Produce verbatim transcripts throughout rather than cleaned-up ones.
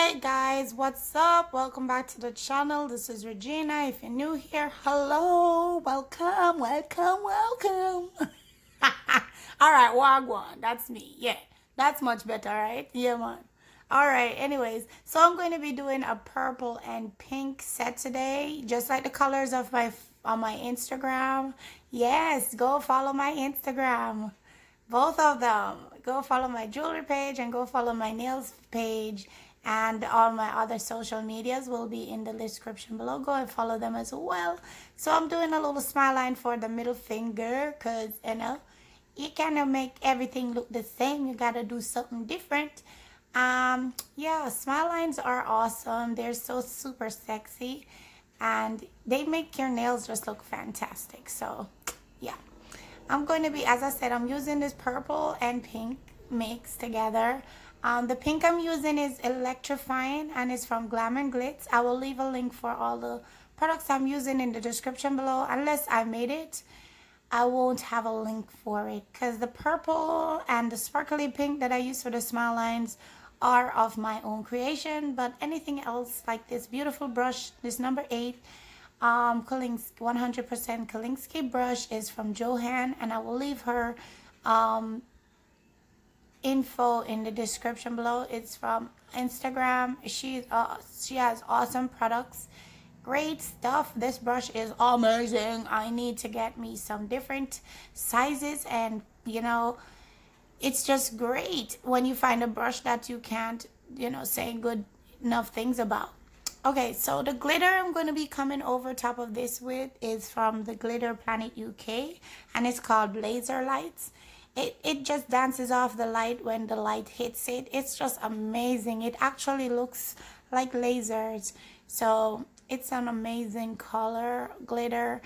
Hi guys, what's up? Welcome back to the channel. This is Regina. If you're new here, hello, welcome, welcome, welcome. All right, wagwan, that's me. Yeah, that's much better, right? Yeah, man. All right, anyways, so I'm going to be doing a purple and pink set today, just like the colors of my on my Instagram. Yes, go follow my Instagram. Both of them. Go follow my jewelry page and go follow my nails page, and all my other social medias will be in the description below. Go and follow them as well. So I'm doing a little smile line for the middle finger because, you know, you cannot make everything look the same. You got to do something different. Um, yeah, smile lines are awesome. They're so super sexy and they make your nails just look fantastic. So, yeah. I'm going to be, as I said, I'm using this purple and pink mixed together. Um, the pink I'm using is Electrifying and it's from Glam and Glitz. I will leave a link for all the products I'm using in the description below. Unless I made it, I won't have a link for it because the purple and the sparkly pink that I use for the smile lines are of my own creation. But anything else like this beautiful brush, this number eight, um Kolinsky, one hundred percent Kolinsky brush is from Joanne, and I will leave her um info in the description below. It's from Instagram. She's uh she has awesome products, great stuff. This brush is amazing. I need to get me some different sizes, and you know, it's just great when you find a brush that you can't, you know, say good enough things about. Okay, so the glitter I'm going to be coming over top of this with is from the Glitter Planet U K, and it's called Laser Lights. It, it just dances off the light when the light hits it. It's just amazing. It actually looks like lasers. So it's an amazing color glitter.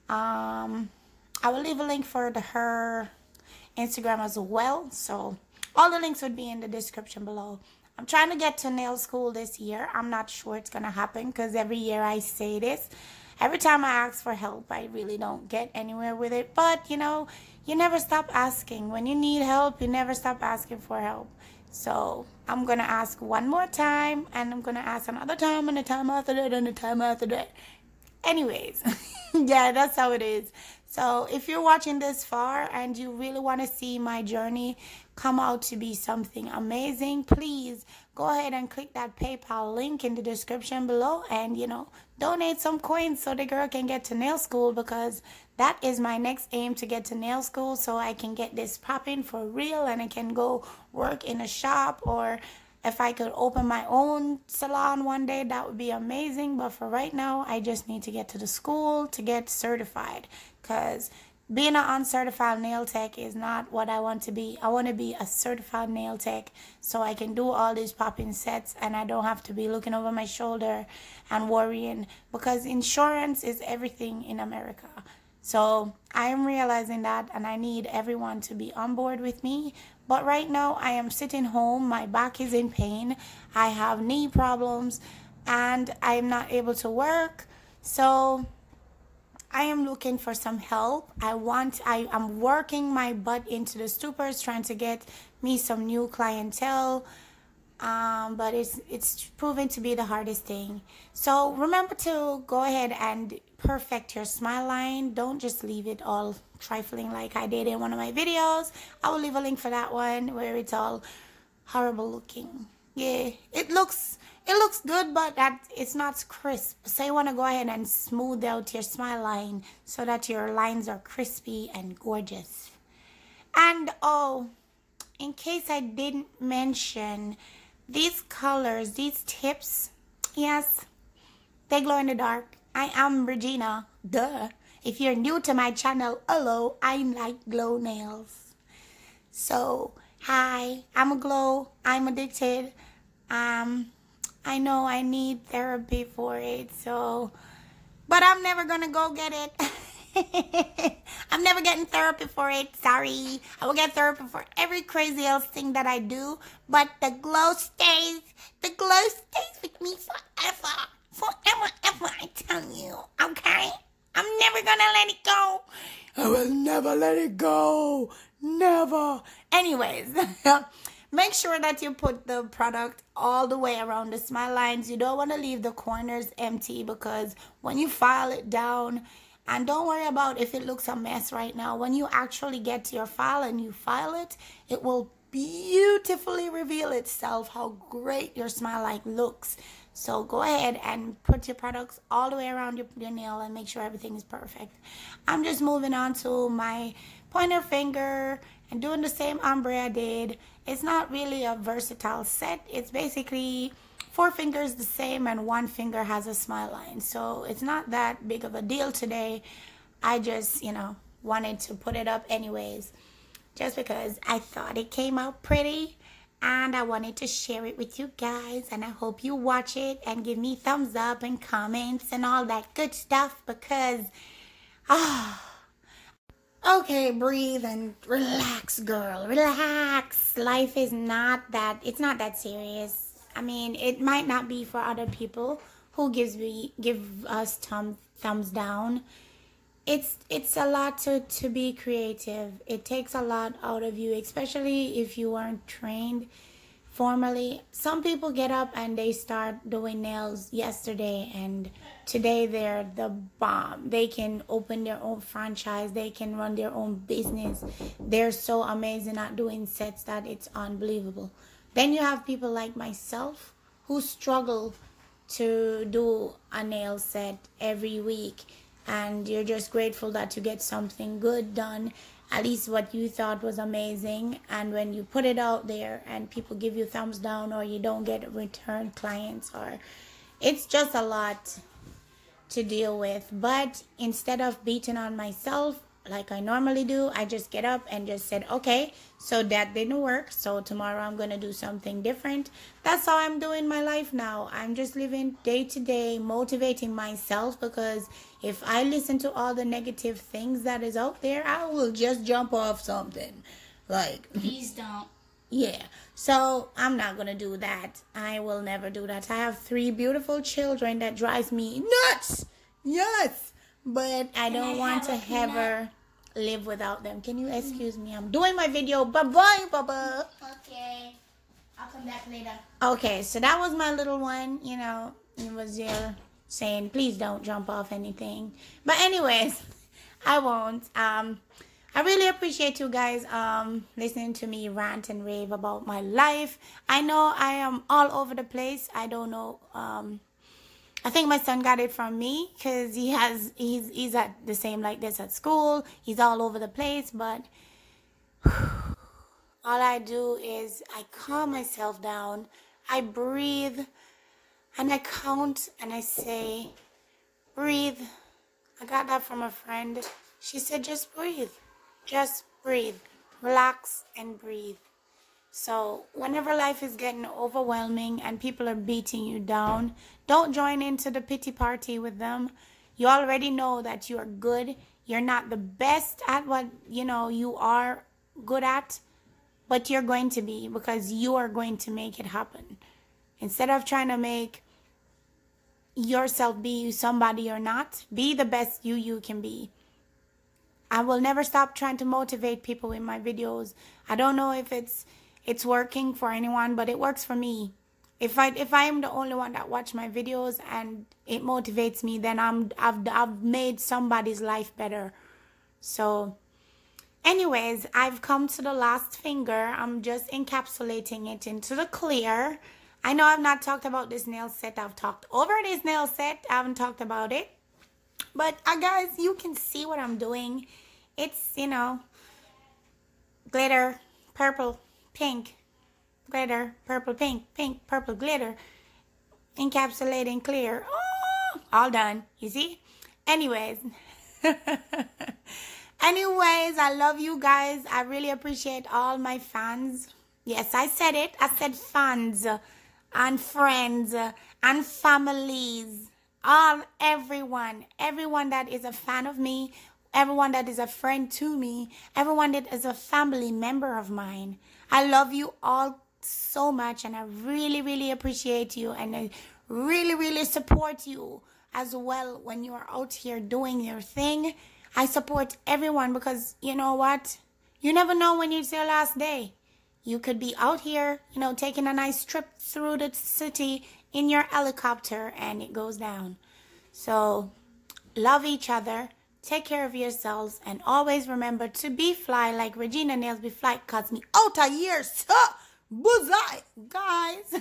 Um, I will leave a link for the, her Instagram as well. So all the links would be in the description below. I'm trying to get to nail school this year. I'm not sure it's going to happen because every year I say this. Every time I ask for help, I really don't get anywhere with it. But, you know, you never stop asking. When you need help, you never stop asking for help. So I'm going to ask one more time, and I'm going to ask another time, and a time after that, and a time after that. Anyways, yeah, that's how it is. So if you're watching this far and you really want to see my journey come out to be something amazing, please go ahead and click that PayPal link in the description below and, you know, donate some coins so the girl can get to nail school, because that is my next aim, to get to nail school so I can get this popping for real and I can go work in a shop, or if I could open my own salon one day, that would be amazing. But for right now, I just need to get to the school to get certified, because being an uncertified nail tech is not what I want to be. I want to be a certified nail tech so I can do all these popping sets and I don't have to be looking over my shoulder and worrying, because insurance is everything in America. So I am realizing that, and I need everyone to be on board with me. But right now I am sitting home. My back is in pain. I have knee problems and I am not able to work. So I am looking for some help. I want, I am working my butt into the stupors trying to get me some new clientele. Um, but it's it's proving to be the hardest thing. So remember to go ahead and perfect your smile line. Don't just leave it all trifling like I did in one of my videos. I will leave a link for that one where it's all horrible looking. Yeah, it looks it looks good, but that it's not crisp. So you want to go ahead and smooth out your smile line so that your lines are crispy and gorgeous. And oh, in case I didn't mention, these colors, these tips, yes, they glow in the dark. I am Regina, duh. If you're new to my channel, hello, I like glow nails. So, hi, I'm a glow, I'm addicted. Um, I know I need therapy for it, so, but I'm never gonna go get it. I'm never getting therapy for it. Sorry. I will get therapy for every crazy else thing that I do. But the glow stays. The glow stays with me forever. Forever, ever, I tell you. Okay? I'm never gonna let it go. I will never let it go. Never. Anyways. make sure that you put the product all the way around the smile lines. You don't want to leave the corners empty, because when you file it down, and don't worry about if it looks a mess right now, when you actually get to your file and you file it, it will beautifully reveal itself how great your smile line looks. So go ahead and put your products all the way around your, your nail and make sure everything is perfect. I'm just moving on to my pointer finger and doing the same ombre I did. It's not really a versatile set. It's basically four fingers the same and one finger has a smile line. So it's not that big of a deal today. I just, you know, wanted to put it up anyways, just because I thought it came out pretty. And I wanted to share it with you guys, and I hope you watch it and give me thumbs up and comments and all that good stuff, because, ah, okay, breathe and relax, girl, relax. Life is not that, it's not that serious. I mean, it might not be for other people who gives me, give us thumb, thumbs down. It's it's a lot to, to be creative. It takes a lot out of you, especially if you weren't trained formally. Some people get up and they start doing nails yesterday, and today they're the bomb. They can open their own franchise. They can run their own business. They're so amazing at doing sets that it's unbelievable. Then you have people like myself who struggle to do a nail set every week. And you're just grateful that you get something good done, at least what you thought was amazing. And when you put it out there and people give you thumbs down, or you don't get return clients, or it's just a lot to deal with. But instead of beating on myself like I normally do, I just get up and just said, okay, so that didn't work, so tomorrow I'm going to do something different. That's how I'm doing my life now. I'm just living day to day, motivating myself, because if I listen to all the negative things that is out there, I will just jump off something. Like, please don't. Yeah, so I'm not going to do that. I will never do that. I have three beautiful children that drives me nuts. Yes. But I don't I want to ever live without them. Can you excuse me? I'm doing my video. Bye-bye, Baba. Okay. I'll come back later. Okay, so that was my little one. You know, it was there saying, please don't jump off anything. But anyways, I won't. Um, I really appreciate you guys um, listening to me rant and rave about my life. I know I am all over the place. I don't know... Um, I think my son got it from me, because he has he's he's at the same like this at school. He's all over the place, but all I do is I calm myself down. I breathe and I count and I say, breathe. I got that from a friend. She said, just breathe. Just breathe. Relax and breathe. So whenever life is getting overwhelming and people are beating you down, don't join into the pity party with them. You already know that you are good. You're not the best at what, you know, you are good at, but you're going to be, because you are going to make it happen. Instead of trying to make yourself be somebody you're not, be the best you you can be. I will never stop trying to motivate people in my videos. I don't know if it's It's working for anyone, but it works for me. If I if I am the only one that watch my videos and it motivates me, then I'm I've I've made somebody's life better. So, anyways, I've come to the last finger. I'm just encapsulating it into the clear. I know I've not talked about this nail set. I've talked over this nail set. I haven't talked about it, but uh, guys, you can see what I'm doing. It's, you know, glitter, purple, pink, glitter, purple, pink, pink, purple, glitter, encapsulating clear. Oh, all done. You see? Anyways. Anyways, I love you guys. I really appreciate all my fans. Yes, I said it. I said fans and friends and families. All, everyone. Everyone that is a fan of me. Everyone that is a friend to me. Everyone that is a family member of mine. I love you all so much, and I really, really appreciate you, and I really, really support you as well when you are out here doing your thing. I support everyone because, you know what? You never know when it's your last day. You could be out here, you know, taking a nice trip through the city in your helicopter and it goes down. So love each other, take care of yourselves, and always remember to be fly like Regina Nails be fly, cause me out of here, so bullseye, guys.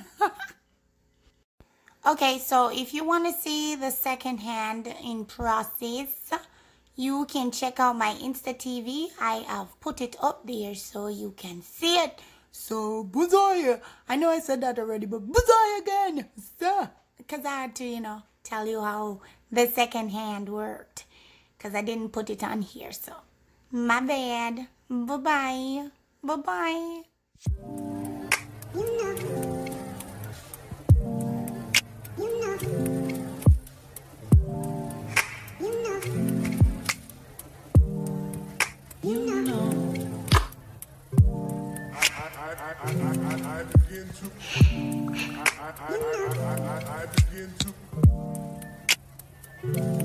Okay, so if you want to see the second hand in process, you can check out my Insta T V. I have put it up there so you can see it. So, bullseye. I know I said that already, but bullseye again. So, because I had to, you know, tell you how the second hand worked. Because I didn't put it on here, so. My bad. Bye-bye. Bye-bye. You know. You know. You know. You know. I, I, I, I, I begin to I, I, I, I, I, I begin to